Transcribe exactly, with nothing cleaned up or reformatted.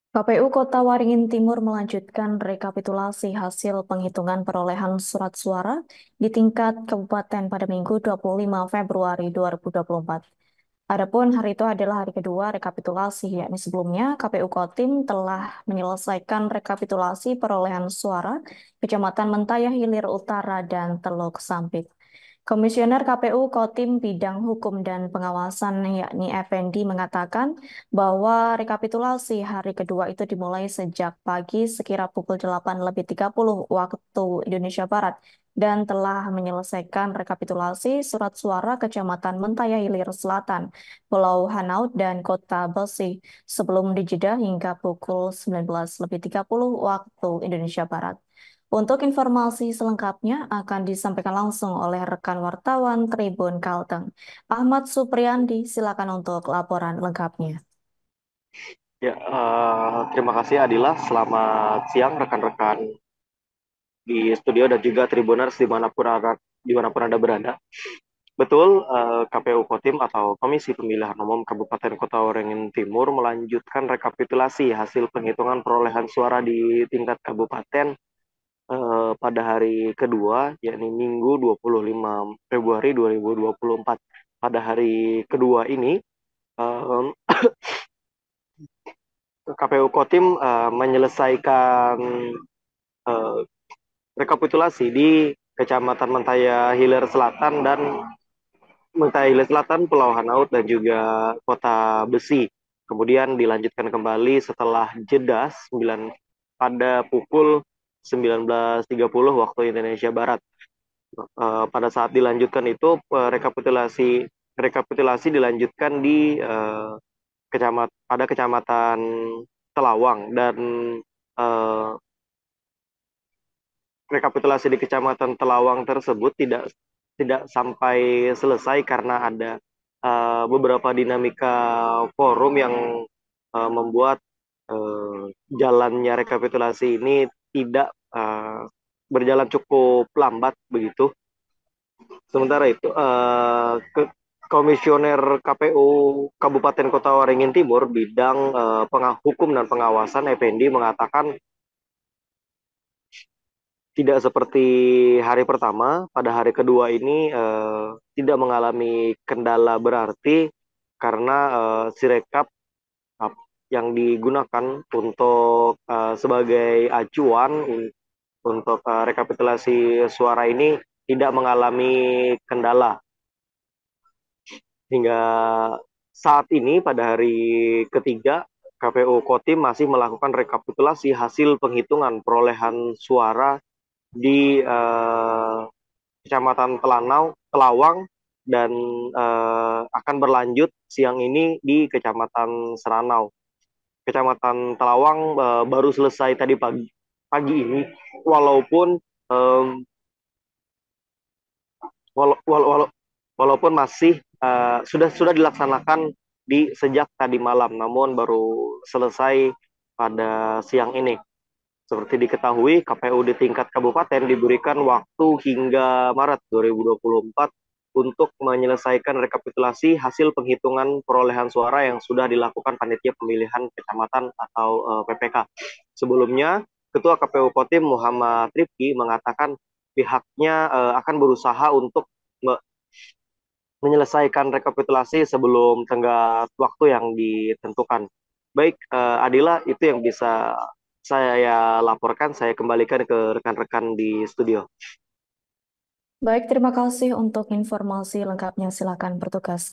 K P U Kota Waringin Timur melanjutkan rekapitulasi hasil penghitungan perolehan surat suara di tingkat kabupaten pada Minggu dua puluh lima Februari dua ribu dua puluh empat. Adapun hari itu adalah hari kedua rekapitulasi, yakni sebelumnya K P U Kotim telah menyelesaikan rekapitulasi perolehan suara Kecamatan Mentaya Hilir Utara dan Teluk Sampit. Komisioner K P U Kotim Bidang Hukum dan Pengawasan yakni Effendi mengatakan bahwa rekapitulasi hari kedua itu dimulai sejak pagi sekira pukul delapan lebih tiga puluh waktu Indonesia Barat dan telah menyelesaikan rekapitulasi surat suara Kecamatan Mentaya Hilir Selatan, Pulau Hanaut, dan Kota Belsi sebelum dijeda hingga pukul sembilan belas lebih tiga puluh waktu Indonesia Barat. Untuk informasi selengkapnya akan disampaikan langsung oleh rekan wartawan Tribun Kalteng. Ahmad Supriyandi, silakan untuk laporan lengkapnya. Ya, eh, terima kasih Adila. Selamat siang rekan-rekan di studio dan juga Tribuners dimanapun Anda, dimanapun Anda berada. Betul, eh, K P U Kotim atau Komisi Pemilihan Umum Kabupaten Kota Waringin Timur melanjutkan rekapitulasi hasil penghitungan perolehan suara di tingkat kabupaten eh, pada hari kedua, yakni Minggu dua puluh lima Februari dua ribu dua puluh empat. Pada hari kedua ini, eh, K P U Kotim eh, menyelesaikan eh, rekapitulasi di Kecamatan Mentaya Hilir Selatan dan Mentaya Hilir Selatan, Pulau Hanaut dan juga Kota Besi. Kemudian dilanjutkan kembali setelah jeda sembilan pada pukul sembilan belas tiga puluh waktu Indonesia Barat. Eh, pada saat dilanjutkan itu eh, rekapitulasi rekapitulasi dilanjutkan di eh, kecamat pada Kecamatan Telawang dan eh, rekapitulasi di Kecamatan Telawang tersebut tidak tidak sampai selesai karena ada uh, beberapa dinamika forum yang uh, membuat uh, jalannya rekapitulasi ini tidak uh, berjalan cukup lambat begitu. Sementara itu, uh, ke Komisioner K P U Kabupaten Kota Waringin Timur bidang uh, hukum dan pengawasan Effendi mengatakan tidak seperti hari pertama, pada hari kedua ini eh, tidak mengalami kendala berarti karena eh, Sirekap eh, yang digunakan untuk eh, sebagai acuan un- untuk eh, rekapitulasi suara ini tidak mengalami kendala hingga saat ini pada hari ketiga K P U Kotim masih melakukan rekapitulasi hasil penghitungan perolehan suara di eh, Kecamatan Telanau, Telawang, dan eh, akan berlanjut siang ini di Kecamatan Seranau. Kecamatan Telawang eh, baru selesai tadi pagi, pagi ini, walaupun em, wala- wala- wala- walaupun masih eh, sudah sudah dilaksanakan di sejak tadi malam, namun baru selesai pada siang ini. Seperti diketahui, K P U di tingkat kabupaten diberikan waktu hingga Maret dua ribu dua puluh empat untuk menyelesaikan rekapitulasi hasil penghitungan perolehan suara yang sudah dilakukan panitia pemilihan kecamatan atau uh, P P K. Sebelumnya, Ketua K P U Kotim Muhammad Rifki mengatakan pihaknya uh, akan berusaha untuk me- menyelesaikan rekapitulasi sebelum tenggat waktu yang ditentukan. Baik, uh, Adila, itu yang bisa saya laporkan. Saya kembalikan ke rekan-rekan di studio. Baik, terima kasih untuk informasi lengkapnya. Silakan bertugas.